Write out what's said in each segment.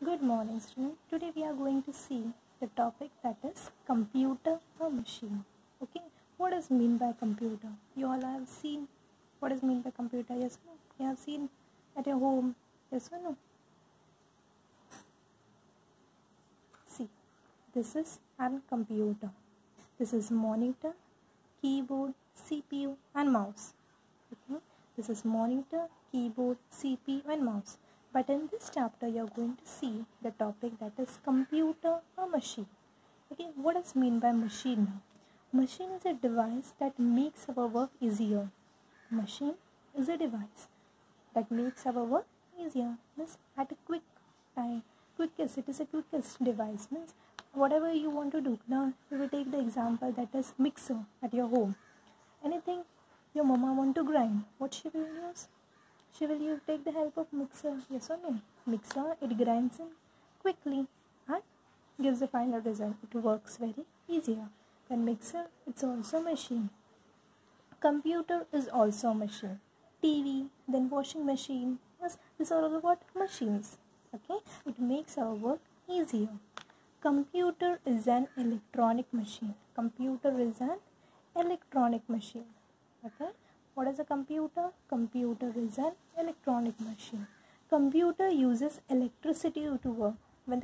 Good morning, student. Today we are going to see the topic that is computer or machine. Okay, what does mean by computer? You all have seen what is mean by computer? Yes or no? You have seen at your home? Yes or no? See, this is a computer. This is monitor, keyboard, CPU and mouse. Okay, this is monitor, keyboard, CPU and mouse. But in this chapter, you are going to see the topic that is computer or machine. Okay, what does mean by machine now? Machine is a device that makes our work easier. Machine is a device that makes our work easier. Means at a quick time, quickest. It is a quickest device. Means whatever you want to do. Now we will take the example that is mixer at your home. Anything your mama want to grind, what she will use? She will take the help of mixer, yes or no? Mixer, it grinds in quickly and gives the final result. It works very easier. Then mixer, it's also machine. Computer is also machine. TV, then washing machine. Yes, these are all what? Machines. Okay, it makes our work easier. Computer is an electronic machine. Computer is an electronic machine. Okay. What is a computer? Computer is an electronic machine. Computer uses electricity to work. When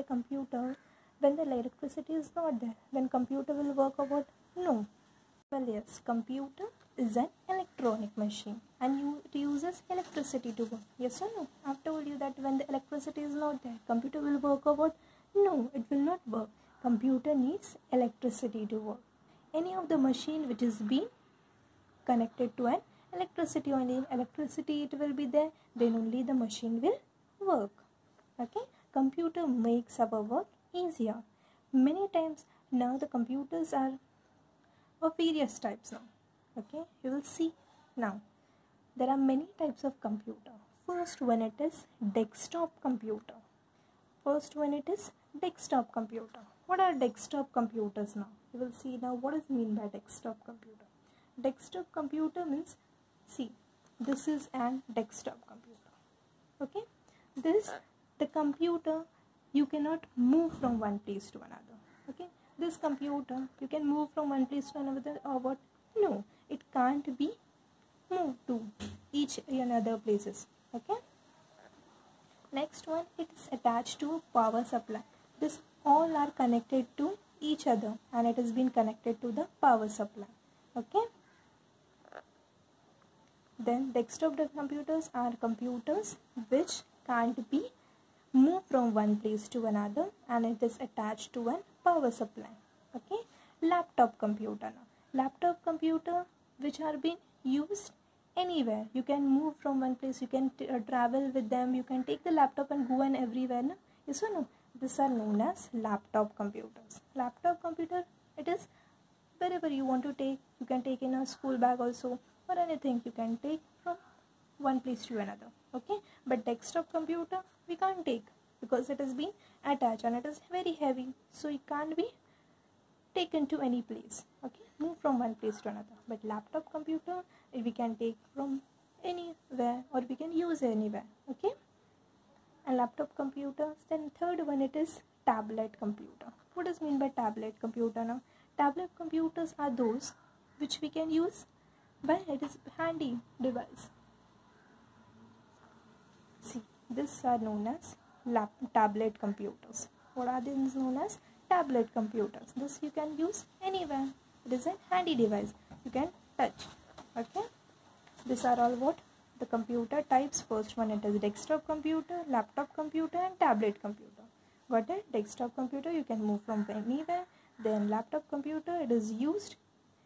the electricity is not there, then computer will work or what? No. Well, yes, computer is an electronic machine and it uses electricity to work. Yes or no? I've told you that when the electricity is not there, computer will work or what? No, it will not work. Computer needs electricity to work. Any of the machine which is being connected to an electricity, only electricity it will be there, then only the machine will work. Okay, computer makes our work easier. Many times now the computers are of various types now. Okay, you will see now there are many types of computer. First one, it is desktop computer. First one, it is desktop computer. What are desktop computers now? You will see now what is mean by desktop computer. Desktop computer means, see, this is an desktop computer. Okay, the computer you cannot move from one place to another. Okay, this computer you can move from one place to another or what? No, it can't be moved to each another places. Okay, next one, it is attached to a power supply. This all are connected to each other and it has been connected to the power supply. Okay. Then desktop computers are computers which can't be moved from one place to another and it is attached to a power supply. Okay, laptop computer now. Laptop computer which are being used anywhere. You can move from one place, you can travel with them, you can take the laptop and go and everywhere. No? Yes or no? These are known as laptop computers. Laptop computer, it is wherever you want to take. You can take in a school bag also, or anything you can take from one place to another. Okay, but desktop computer we can't take because it has been attached and it is very heavy, so it can't be taken to any place. Okay, move from one place to another. But laptop computer we can take from anywhere or we can use anywhere. Okay, and laptop computers. Then third one, it is tablet computer. What does mean by tablet computer now? Tablet computers are those which we can use but it is handy device. See, these are known as tablet computers. What are these known as? Tablet computers. This you can use anywhere. It is a handy device. You can touch. Okay. These are all what? The computer types. First one, it is desktop computer, laptop computer and tablet computer. Got it? Desktop computer you can move from anywhere. Then laptop computer, it is used.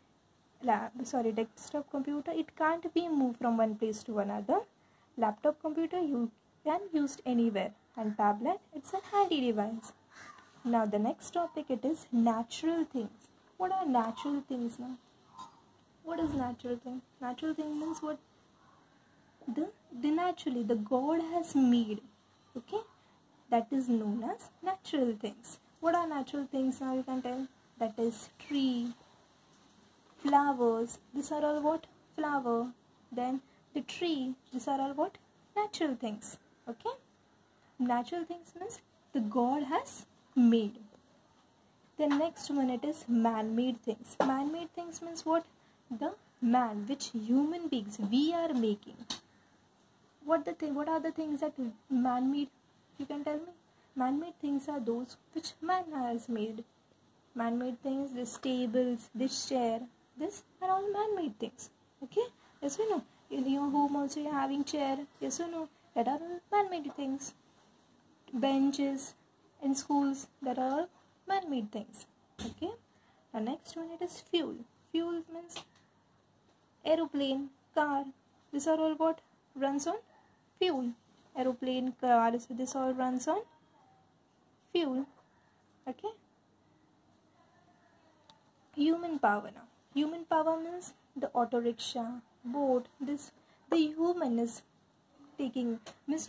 Desktop computer, it can't be moved from one place to another. Laptop computer you can use anywhere, and tablet, it's a handy device. Now the next topic, it is natural things. What are natural things now? What is natural thing? Natural thing means what? The naturally the God has made. Okay, that is known as natural things. What are natural things now? You can tell. That is tree, flowers. These are all what? Flower. Then the tree. These are all what? Natural things. Okay, natural things means the God has made. The next one, it is man-made things. Man-made things means what? The man, which human beings we are making. What are the things that man-made? You can tell me. Man-made things are those which man has made. Man-made things, this tables, this chair, this are all man-made things. Okay? Yes or no? In your home also you are having chair. Yes or no? That are all man-made things. Benches in schools, that are all man-made things. Okay? The next one, it is fuel. Fuel means aeroplane, car. These are all what runs on fuel. Aeroplane, car, so this all runs on fuel. Okay? Human power now. Human power means the auto rickshaw, boat. This the human is taking. Means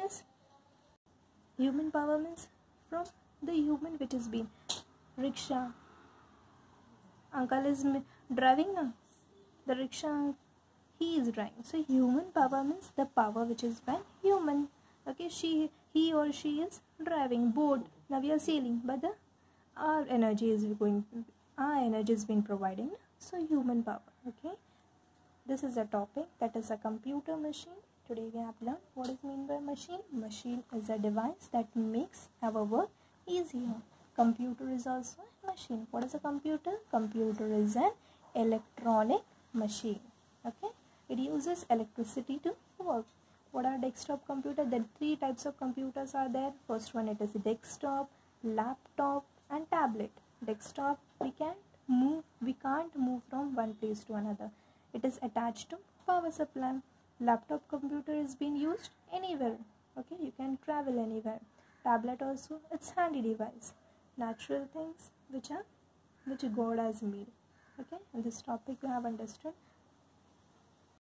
human power means from the human which is being rickshaw. Uncle is driving now. The rickshaw he is driving. So human power means the power which is by human. Okay, he or she is driving boat. Now we are sailing, but our energy is being providing. So human power. Okay, this is a topic, that is a computer machine. Today we have learned what is meant by machine. Machine is a device that makes our work easier. Computer is also a machine. What is a computer? Computer is an electronic machine. Okay, it uses electricity to work. What are desktop computer? There are 3 types of computers are there. First one, it is desktop, laptop and tablet. Desktop, we can't move from one place to another. It is attached to power supply. Laptop computer is being used anywhere. Okay, you can travel anywhere. Tablet also, it's handy device. Natural things which God has made. Okay, in this topic you have understood